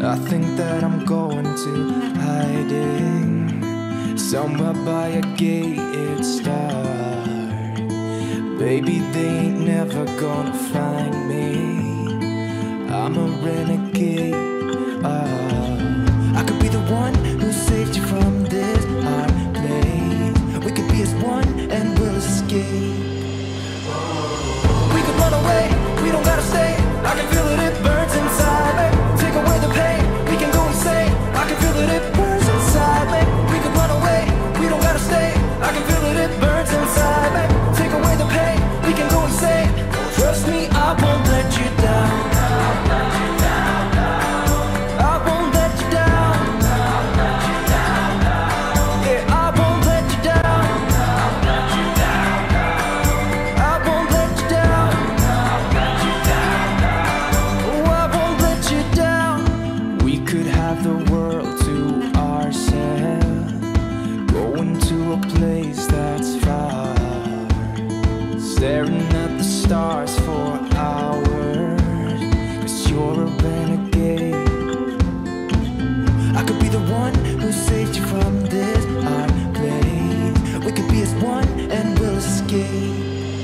I think that I'm going to hiding somewhere by a gated star. Baby, they ain't never gonna find me. I'm a renegade. I could be the one who saved you from this hard place. We could be as one and we'll escape. We could run away, we don't gotta stay. I can feel it, it burns inside me. Take away the pain, we can go insane. I can feel it, it burns inside me. We could run away, we don't gotta stay. I can feel it, it burns inside me. Take away the pain, we can go insane. Trust me, I won't let you down. Staring at the stars for hours, 'cause you're a renegade. I could be the one who saved you from this hard place. We could be as one and we'll escape.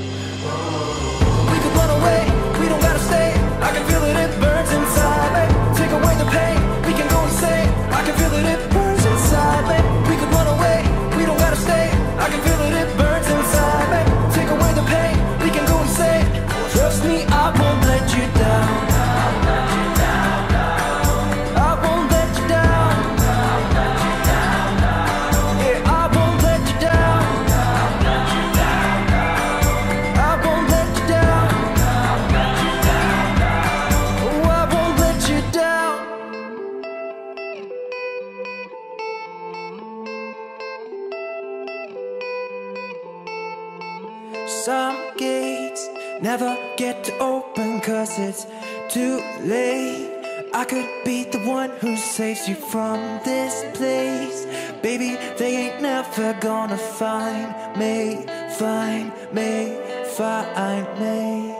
We could run away, we don't gotta stay. I can feel it, it burns inside me. Take away the pain, we can go insane. I can feel it, it burns inside me. We could run away, we don't gotta stay. I can feel it, it burns inside me. Take away the pain, we can go insane. Trust me, I won't let you down. I won't let you down. Yeah, I won't let you down. I won't let you down. Oh, I won't let you down. Some gates never get to open 'cause it's too late. I could be the one who saves you from this place. Baby, they ain't never gonna find me, find me, find me.